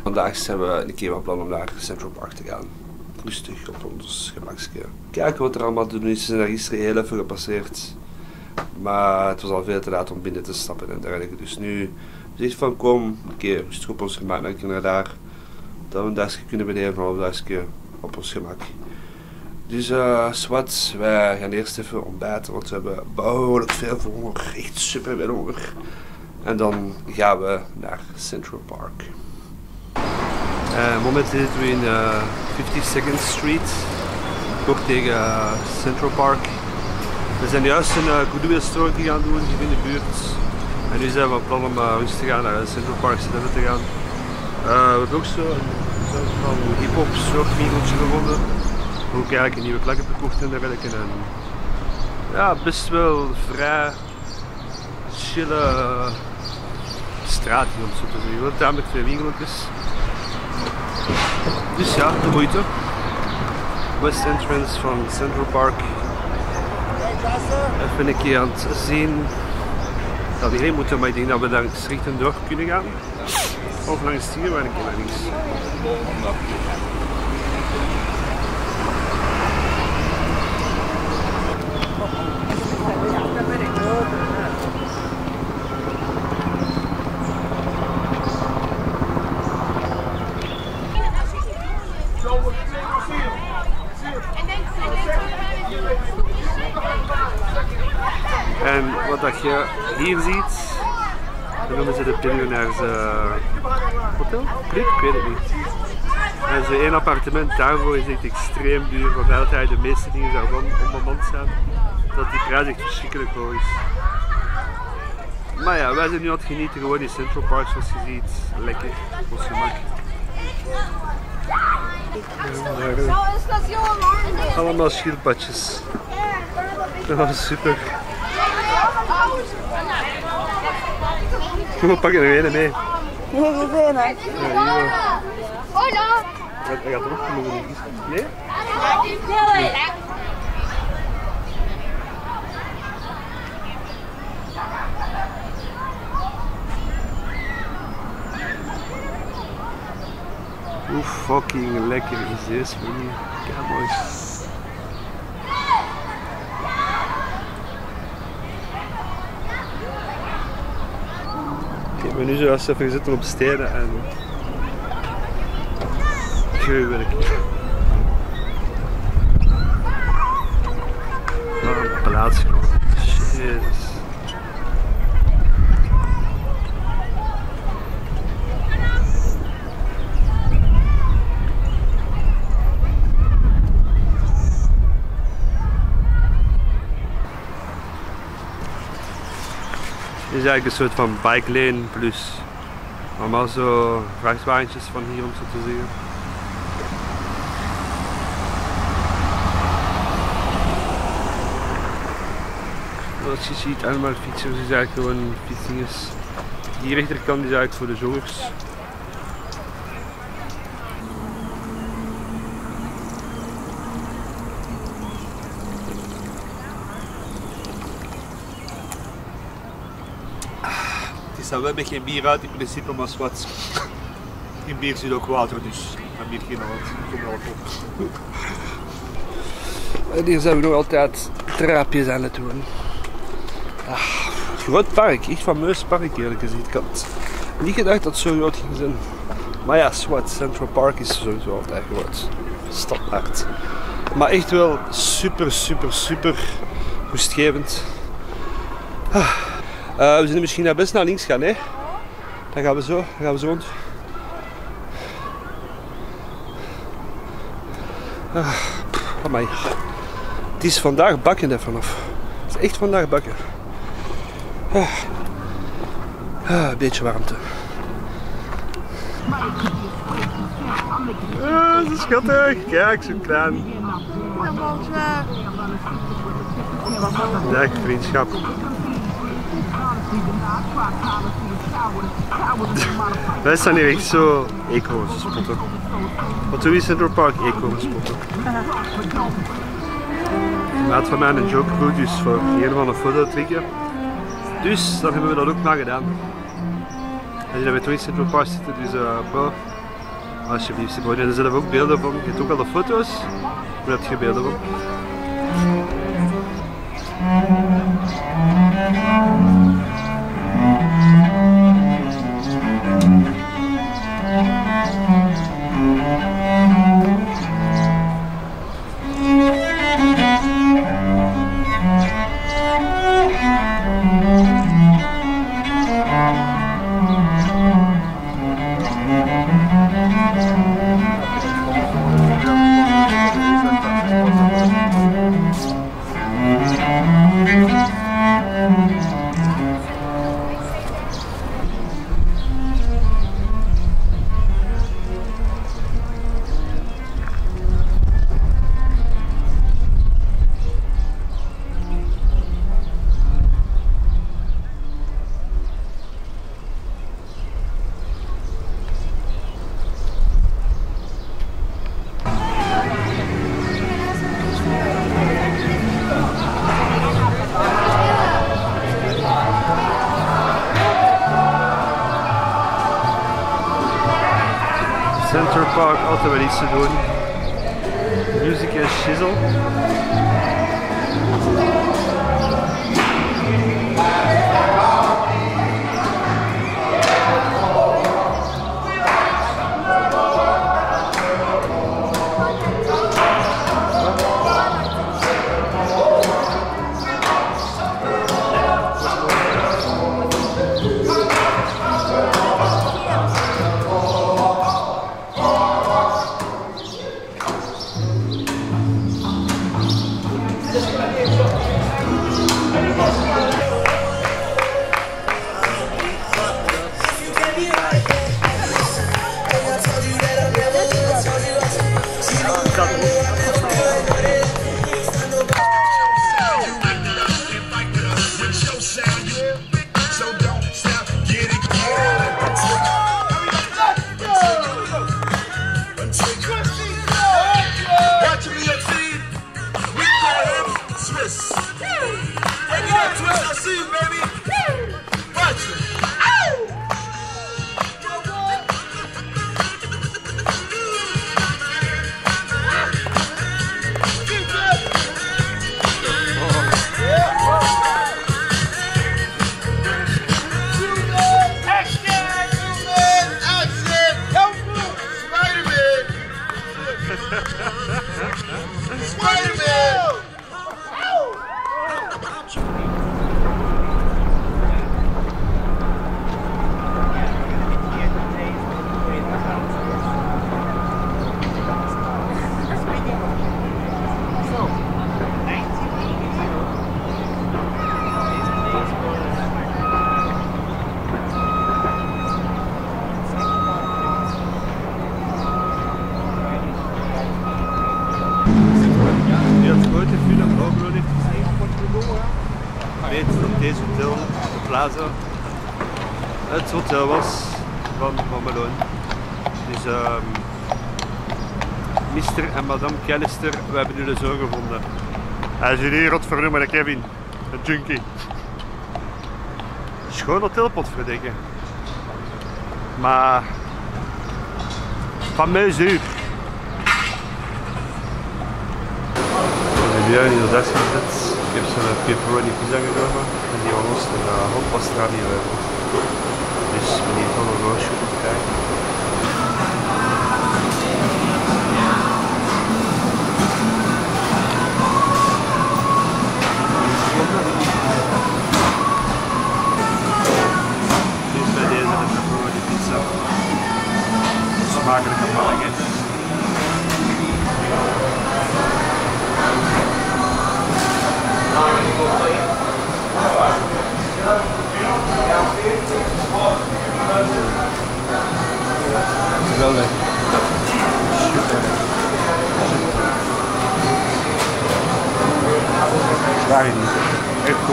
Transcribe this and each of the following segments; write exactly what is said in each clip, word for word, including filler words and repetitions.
vandaag zijn we een keer van plan om naar Central Park te gaan. Rustig op ons gemakje. Kijken wat er allemaal te doen is. We zijn daar gisteren heel even gepasseerd. Maar het was al veel te laat om binnen te stappen en dergelijke. Dus nu zegt van kom een keer rustig op ons gemak naar daar. Dat we een dagje kunnen beleven of een dagje op ons gemak. Dus uh, zwart, wij gaan eerst even ontbijten, want we hebben behoorlijk veel honger. Echt super veel honger. En dan gaan we naar Central Park. Uh, momenteel zitten we in uh, fifty-second Street, kort tegen uh, Central Park. We zijn juist een uh, Goodwill store gaan doen hier in de buurt. En nu zijn we van plan om uh, rustig te gaan naar Central Park te gaan. Uh, we hebben ook zo een soort van hip-hop soort winkeltje gevonden. Ook eigenlijk een nieuwe klakken verkocht en dergelijke. En ja, best wel vrij chille uh, straat hier, om zo te zeggen. Wel tamelijk veel winkeltjes. Dus ja, de moeite. West Entrance van Central Park. Even een keer aan het zien. Dat we hierheen moeten, maar ik denk dat we daar richting door kunnen gaan. Of langs hier, maar een keer naar links. En wat dat je hier ziet, dan noemen ze de Billionaires uh, Hotel? Club? Ik weet het niet. En zo één appartement daarvoor is echt extreem duur, want altijd de meeste dingen daarvan onbemand zijn. Dat die prijs echt verschrikkelijk hoog is. Maar ja, wij zijn nu aan het genieten gewoon in Central Park zoals je ziet. Lekker, op ons gemak. Allemaal schildpadjes. Oh, super. Kom, we pakken er een mee. Nee, geen zin hè? Ja, Hola! hij gaat erop komen. Nee? Nee. Hoe fucking lekker is deze manier. Kijk mooi. Ik ben nu zo even gezeten op stenen en gruwelijk. Wat een plaats. Jezus. Dit is eigenlijk een soort van bike lane plus allemaal zo vrachtwagentjes van hier om zo te zeggen. Zoals je ziet, allemaal fietsers is eigenlijk gewoon fietsingers. Die rechterkant is eigenlijk voor de joggers. We hebben geen bier uit in principe, maar wat. In bier zit ook water, dus dat bier geen wat. Komt wel op. En hier zijn we nog altijd trapjes aan het doen. Ah, groot park, echt fameus park eerlijk gezegd. Ik had niet gedacht dat het zo groot ging zijn. Maar ja, zwart, Central Park is sowieso altijd groot. Standaard. Maar echt wel super, super, super rustgevend. Ah. Uh, we zullen misschien naar best naar links gaan, hè? Dan gaan we zo, dan gaan we zo rond. Ah, amai. Het is vandaag bakken er vanaf. Het is echt vandaag bakken. Ah. Ah, een beetje warmte. Ah, zo schattig. Kijk, zo klein. Dag, vriendschap. Wij staan hier echt zo eco spotten. Wat doen we in Central Park? Eco spotten. Maat van mij een joke goed, dus voor een van een foto trekken. Dus dan hebben we dat ook maar gedaan. En dat we toch in Central Park zitten, dus uh, bro, Alsjeblieft, ik er zelf ook beelden van. Je hebt ook al de foto's. Hoe heb je beelden van? Center Park, altijd wel iets te doen. Music en shizzle. Weet dat deze hotel, de Plaza, het hotel was van Van Malone. Dus um, mister en madame Callister, we hebben nu de zo gevonden. Hij is hier rotvernoemen, Kevin, een junkie. Schoon hotelpot verdikken. Maar van mij zuur. Ik heb in de das gezet. Ik heb zo'n pepperoni pizza genomen en die van ons een uh, hotpastrami hebben. Dus meneer van een roosje op kijken. Dus bij deze de pepperoni pizza. Smakelijke malingen. Geweldig. Super. Daar is niet. Echt goed.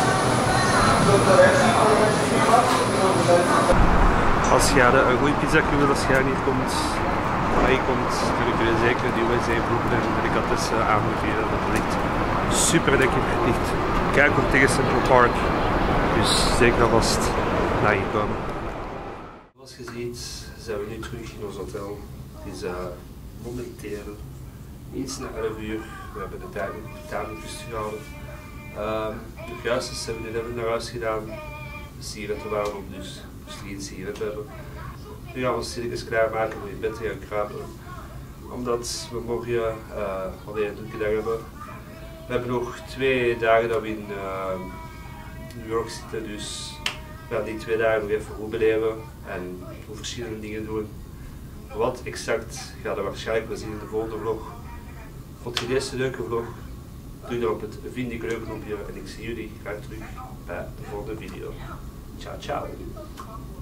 Als je een goede pizza wil, als je niet komt, maar je komt, dan kun je zeker die U S A-broeken en delikatessen aanbevelen. Dat ligt super lekker. Ligt kijk op tegen Central Park. Dus zeker alvast naar je komen. Zoals je ziet zijn we nu terug in ons hotel. Het is uh, momenteel iets na elf uur. We hebben de tijd tamelijk rustig gehouden. Um, de juiste hebben we net naar huis gedaan. De sigaretten waren op, dus dus geen sigaret hebben. Nu gaan we ons stilletjes klaarmaken om in bed te gaan kruipen. Omdat we morgen uh, alweer een drukke dag hebben. We hebben nog twee dagen dat we in uh, New York zitten, dus we gaan die twee dagen nog even goed beleven en verschillende dingen doen. Wat exact gaat er waarschijnlijk wel zien in de volgende vlog. Vond je deze leuke vlog? Druk dan op het vind ik leuk knopje en ik zie jullie graag terug bij de volgende video. Ciao ciao!